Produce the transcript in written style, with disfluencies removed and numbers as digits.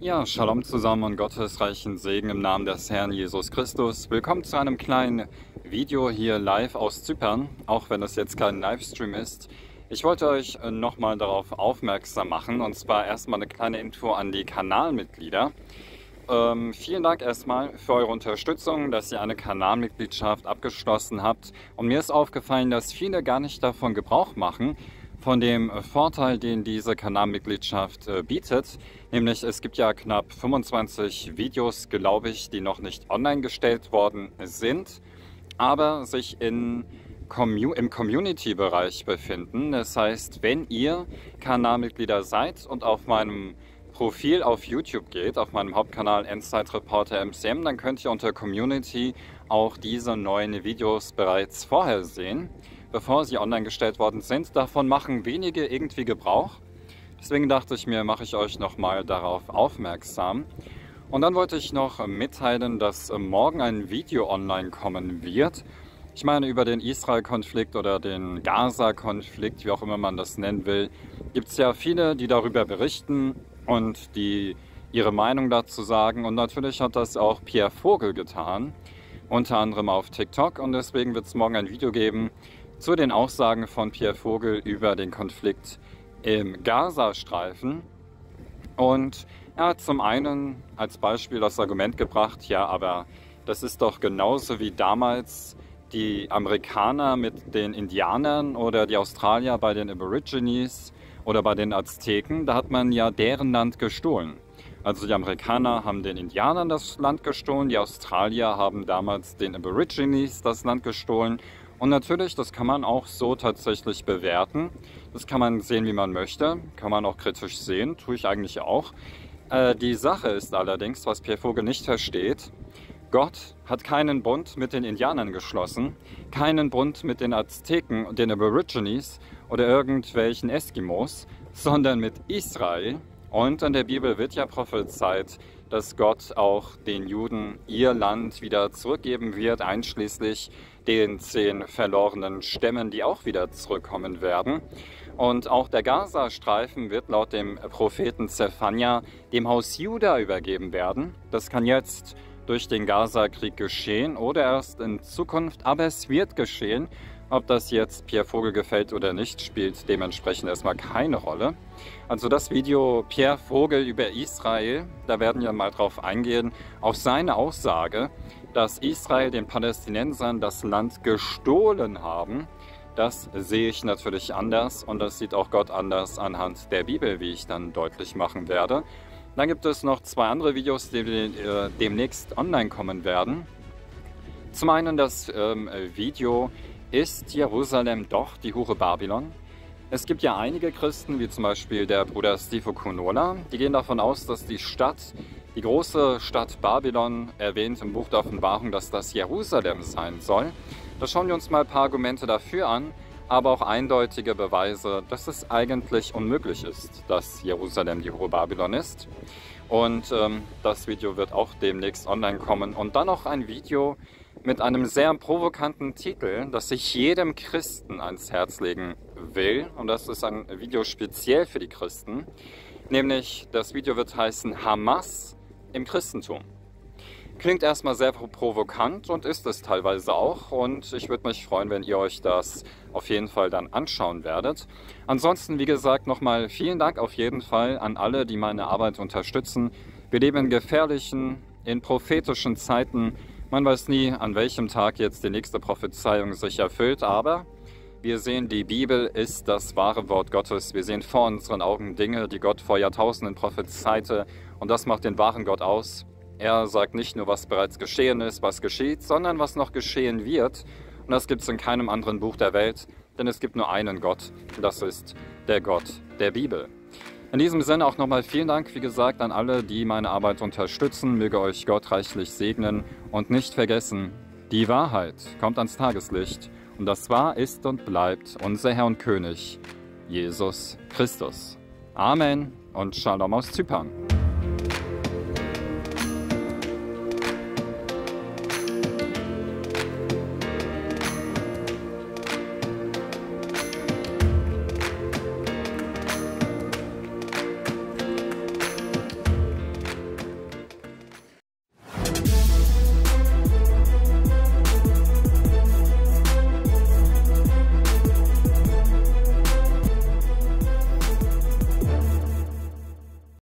Ja, Shalom zusammen und Gottes reichen Segen im Namen des Herrn Jesus Christus. Willkommen zu einem kleinen Video hier live aus Zypern, auch wenn es jetzt kein Livestream ist. Ich wollte euch nochmal darauf aufmerksam machen, und zwar erstmal eine kleine Info an die Kanalmitglieder. Vielen Dank erstmal für eure Unterstützung, dass ihr eine Kanalmitgliedschaft abgeschlossen habt. Und mir ist aufgefallen, dass viele gar nicht davon Gebrauch machen, von dem Vorteil, den diese Kanalmitgliedschaft bietet. Nämlich es gibt ja knapp 25 Videos, glaube ich, die noch nicht online gestellt worden sind, aber sich im Community-Bereich befinden. Das heißt, wenn ihr Kanalmitglieder seid und auf meinem Profil auf YouTube geht, auf meinem Hauptkanal Endzeitreporter MCM, dann könnt ihr unter Community auch diese neuen Videos bereits vorher sehen, bevor sie online gestellt worden sind. Davon machen wenige irgendwie Gebrauch. Deswegen dachte ich mir, mache ich euch nochmal darauf aufmerksam. Und dann wollte ich noch mitteilen, dass morgen ein Video online kommen wird. Ich meine, über den Israel-Konflikt oder den Gaza-Konflikt, wie auch immer man das nennen will, gibt es ja viele, die darüber berichten und die ihre Meinung dazu sagen. Und natürlich hat das auch Pierre Vogel getan, unter anderem auf TikTok. Und deswegen wird es morgen ein Video geben zu den Aussagen von Pierre Vogel über den Konflikt im Gazastreifen. Und er hat zum einen als Beispiel das Argument gebracht, ja, aber das ist doch genauso wie damals die Amerikaner mit den Indianern oder die Australier bei den Aborigines oder bei den Azteken. Da hat man ja deren Land gestohlen. Also die Amerikaner haben den Indianern das Land gestohlen, die Australier haben damals den Aborigines das Land gestohlen. Und natürlich, das kann man auch so tatsächlich bewerten. Das kann man sehen, wie man möchte. Kann man auch kritisch sehen, tue ich eigentlich auch. Die Sache ist allerdings, was Pierre Vogel nicht versteht: Gott hat keinen Bund mit den Indianern geschlossen, keinen Bund mit den Azteken und den Aborigines oder irgendwelchen Eskimos, sondern mit Israel. Und in der Bibel wird ja prophezeit, dass Gott auch den Juden ihr Land wieder zurückgeben wird, einschließlich den 10 verlorenen Stämmen, die auch wieder zurückkommen werden. Und auch der Gazastreifen wird laut dem Propheten Zephania dem Haus Juda übergeben werden. Das kann jetzt durch den Gaza-Krieg geschehen oder erst in Zukunft, aber es wird geschehen. Ob das jetzt Pierre Vogel gefällt oder nicht, spielt dementsprechend erstmal keine Rolle. Also das Video Pierre Vogel über Israel, da werden wir mal drauf eingehen, auf seine Aussage, dass Israel den Palästinensern das Land gestohlen haben. Das sehe ich natürlich anders und das sieht auch Gott anders anhand der Bibel, wie ich dann deutlich machen werde. Dann gibt es noch 2 andere Videos, die demnächst online kommen werden. Zum einen das Video Ist Jerusalem doch die Hure Babylon? Es gibt ja einige Christen, wie zum Beispiel der Bruder Steve Kunola, die gehen davon aus, dass die große Stadt Babylon, erwähnt im Buch der Offenbarung, dass das Jerusalem sein soll. Da schauen wir uns mal ein paar Argumente dafür an, aber auch eindeutige Beweise, dass es eigentlich unmöglich ist, dass Jerusalem die Hure Babylon ist. Und das Video wird auch demnächst online kommen. Und dann noch ein Video mit einem sehr provokanten Titel, das ich jedem Christen ans Herz legen will. Und das ist ein Video speziell für die Christen. Nämlich das Video wird heißen Hamas im Christentum. Klingt erstmal sehr provokant und ist es teilweise auch. Und ich würde mich freuen, wenn ihr euch das auf jeden Fall dann anschauen werdet. Ansonsten, wie gesagt, nochmal vielen Dank auf jeden Fall an alle, die meine Arbeit unterstützen. Wir leben in gefährlichen, in prophetischen Zeiten. Man weiß nie, an welchem Tag jetzt die nächste Prophezeiung sich erfüllt, aber wir sehen, die Bibel ist das wahre Wort Gottes. Wir sehen vor unseren Augen Dinge, die Gott vor Jahrtausenden prophezeite, und das macht den wahren Gott aus. Er sagt nicht nur, was bereits geschehen ist, was geschieht, sondern was noch geschehen wird. Und das gibt es in keinem anderen Buch der Welt, denn es gibt nur einen Gott, und das ist der Gott der Bibel. In diesem Sinne auch nochmal vielen Dank, wie gesagt, an alle, die meine Arbeit unterstützen. Möge euch Gott reichlich segnen und nicht vergessen, die Wahrheit kommt ans Tageslicht und das war, ist und bleibt unser Herr und König, Jesus Christus. Amen und Shalom aus Zypern.